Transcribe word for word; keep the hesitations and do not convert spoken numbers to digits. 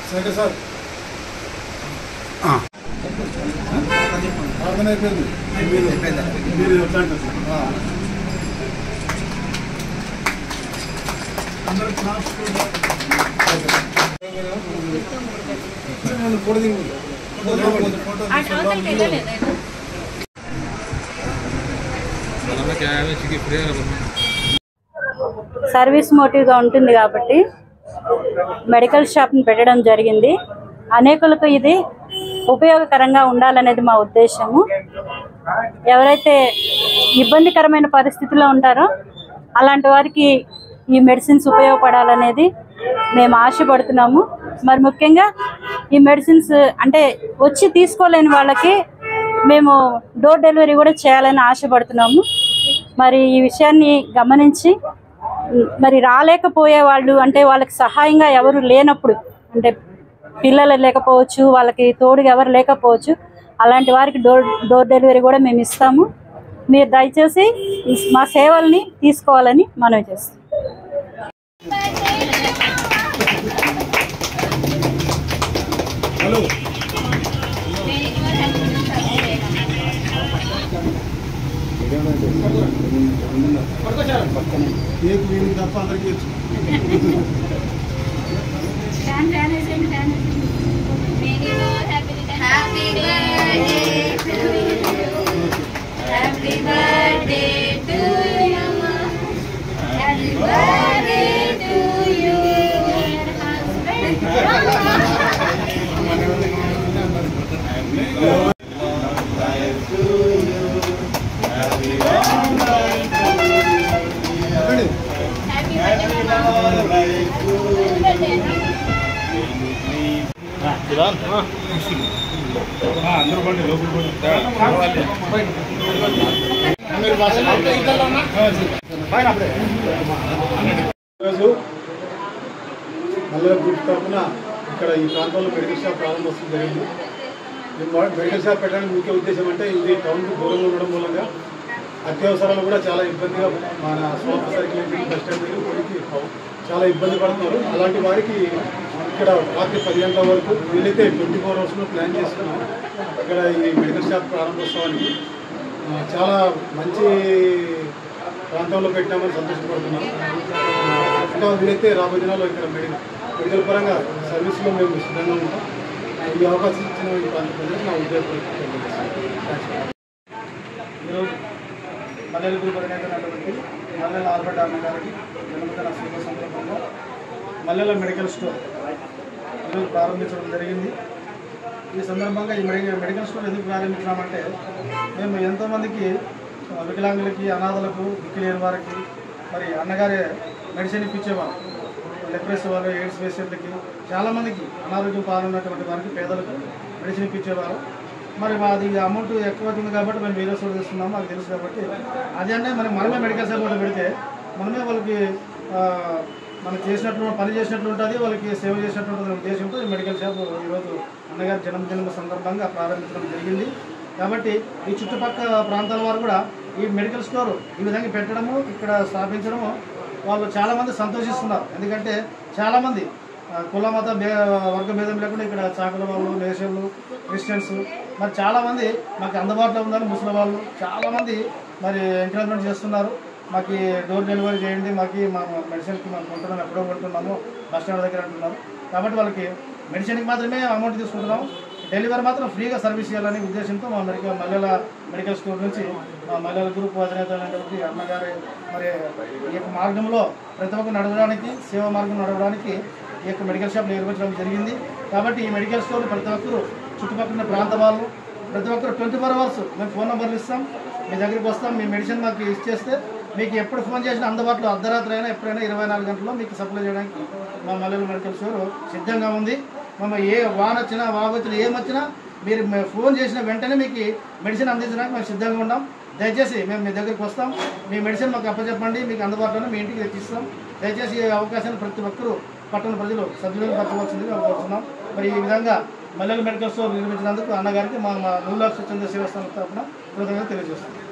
సరే సార్ ప్రార్థన అయిపోయింది మీరు ఎట్లా అంటారు సార్ అందరూ ఫోటో దిగు సర్వీస్ మోటివ్గా ఉంటుంది కాబట్టి మెడికల్ షాప్ని పెట్టడం జరిగింది. అనేకులకు ఇది ఉపయోగకరంగా ఉండాలనేది మా ఉద్దేశము. ఎవరైతే ఇబ్బందికరమైన పరిస్థితుల్లో ఉంటారో అలాంటి వారికి ఈ మెడిసిన్స్ ఉపయోగపడాలనేది మేము ఆశపడుతున్నాము. మరి ముఖ్యంగా ఈ మెడిసిన్స్ అంటే వచ్చి తీసుకోలేని వాళ్ళకి మేము డోర్ డెలివరీ కూడా చేయాలని ఆశపడుతున్నాము. మరి ఈ విషయాన్ని గమనించి మరి రాలేకపోయే వాళ్ళు అంటే వాళ్ళకి సహాయంగా ఎవరు లేనప్పుడు అంటే పిల్లలు లేకపోవచ్చు, వాళ్ళకి తోడుగా ఎవరు లేకపోవచ్చు, అలాంటి వారికి డోర్ డోర్ డెలివరీ కూడా మేము ఇస్తాము. మీరు దయచేసి మా సేవల్ని తీసుకోవాలని మనవి చేస్తాం. హలో కేక్ వీళ్ళకి తప్ప అందరికీ వచ్చు. అందరూ పండి లోపల ఈరోజు మల్లెల గ్రూప్ తరఫున ఇక్కడ ఈ ప్రాంతంలో మెడికల్ షాప్ ప్రారంభోత్సవం జరిగింది. మెడికల్ షాప్ పెట్టడానికి ముఖ్య ఉద్దేశం అంటే ఇది టౌన్కు దూరంగా ఉండడం మూలంగా అత్యవసరాలు కూడా చాలా ఇబ్బందిగా మన స్వామి సర్కిల్ బస్ స్టాండ్ కొరికి చాలా ఇబ్బంది పడుతున్నారు. అలాంటి వారికి ఇక్కడ రాత్రి పది గంటల వరకు వీలైతే ట్వంటీ ఫోర్ అవర్స్లో ప్లాన్ చేస్తున్నాం. ఇక్కడ ఈ మెడికల్ షాప్ ప్రారంభోత్సవానికి చాలా మంచి ప్రాంతంలో పెట్టామని సంతోషపడుతున్నాం. ఇంకా వీలైతే రాబోయే దినాల్లో ఇక్కడ మెడికల్ మెడికల్ పరంగా సర్వీస్లో మేము సిద్ధంగా ఉంటాం. ఈ అవకాశం ఇచ్చిన ఈ ప్రాంత ప్రజలకు నా ఉద్యోగం ఈరోజు మల్లెల గ్రూప్ అధినేతైనటువంటి మల్లెల ఆల్బర్ట్ ఆర్మ గారికి జన్మదిన శుభ సందర్భంగా మల్లెల మెడికల్ స్టోర్ ఈరోజు ప్రారంభించడం జరిగింది. ఈ సందర్భంగా ఈ మెడికల్ స్టోర్ ఎందుకు ప్రారంభించామంటే మేము ఎంతోమందికి వికలాంగులకి, అనాథలకు, దిక్కులేని వారికి మరి అన్నగారే మెడిసిన్ ఇప్పించేవారు. లెప్రసీ వాళ్ళు, ఎయిడ్స్ పేషెంట్లకి, చాలామందికి అనారోగ్యం పాల్గొన్నటువంటి వారికి, పేదలకు మెడిసిన్ ఇప్పించేవారు. మరి అది అమౌంట్ ఎక్కువ అవుతుంది కాబట్టి మేము వేరే సోర్స్ చేస్తున్నాము, అది తెలుసు కాబట్టి అది అంటే మరి మనమే మెడికల్ షాప్ పెడితే మనమే వాళ్ళకి మనం చేసినట్లు పని చేసినట్లు ఉంటుంది, వాళ్ళకి సేవ చేసినట్లు ఉంటుంది ఉద్దేశంతో ఈ మెడికల్ షాప్ ఈరోజు అన్నగారి జన్మదిన సందర్భంగా ప్రారంభించడం జరిగింది. కాబట్టి ఈ చుట్టుపక్కల ప్రాంతాల వారు కూడా ఈ మెడికల్ స్టోర్ ఈ విధంగా పెట్టడము, ఇక్కడ స్థాపించడము వాళ్ళు చాలామంది సంతోషిస్తున్నారు. ఎందుకంటే చాలామంది కుల మత భే వర్గ భేదం లేకుండా ఇక్కడ చాకుల వాళ్ళు, నేషన్లు, క్రిస్టియన్స్ మరి చాలామంది మాకు అందుబాటులో ఉందని ముస్లిం వాళ్ళు చాలామంది మరి ఎంకరేజ్మెంట్ చేస్తున్నారు. మాకు డోర్ డెలివరీ చేయండి, మాకు మా మెడిసిన్కి మేము కొంటున్నాము, ఎప్పుడో కొంటున్నాము, బస్ స్టాండ్ దగ్గర అంటున్నారు. కాబట్టి వాళ్ళకి మెడిసిన్కి మాత్రమే అమౌంట్ తీసుకుంటున్నాము, డెలివరీ మాత్రం ఫ్రీగా సర్వీస్ చేయాలనే ఉద్దేశంతో మా మెడికల్ మల్లెల మెడికల్ స్టోర్ నుంచి మా మల్లెల గ్రూప్ అధినేత అనేటువంటి అన్నగారి మరి ఈ యొక్క మార్గంలో ప్రతి ఒక్కరు నడవడానికి, సేవా మార్గం నడవడానికి ఈ యొక్క మెడికల్ షాప్ నిర్వహించడం జరిగింది. కాబట్టి ఈ మెడికల్ స్టోర్ ప్రతి ఒక్కరు చుట్టుపక్కల ప్రాంత వాళ్ళు ప్రతి ఒక్కరు ట్వంటీ ఫోర్ అవర్స్ మేము ఫోన్ నెంబర్లు ఇస్తాం, మీ దగ్గరికి వస్తాం, మీ మెడిసిన్ మాకు ఇచ్చేస్తే మీకు ఎప్పుడు ఫోన్ చేసినా అందుబాటులో అర్ధరాత్రి అయినా ఎప్పుడైనా ఇరవై నాలుగు గంటల్లో మీకు సప్లై చేయడానికి మా మల్లెల మెడికల్ స్టోర్ సిద్ధంగా ఉంది. మేము ఏ వాన వచ్చినా, వాగు వచ్చినా, ఏమొచ్చినా మీరు ఫోన్ చేసిన వెంటనే మీకు మెడిసిన్ అందించడానికి మేము సిద్ధంగా ఉన్నాం. దయచేసి మేము మీ దగ్గరికి వస్తాం, మీ మెడిసిన్ మాకు అప్పచెప్పండి, మీకు అందుబాటులోనే మీ ఇంటికి తెచ్చిస్తాం. దయచేసి ఈ అవకాశాన్ని ప్రతి ఒక్కరూ పట్టణ ప్రజలు సద్వినియోగపరచవలసిందిగా కోరుతున్నాం. మరి ఈ విధంగా మల్లెల మెడికల్ స్టోర్ నిర్మించినందుకు అన్నగారికి మా నూలాక్ష చంద్ర శివస్థానం తరఫున కృతజ్ఞతలు తెలియజేస్తున్నాం.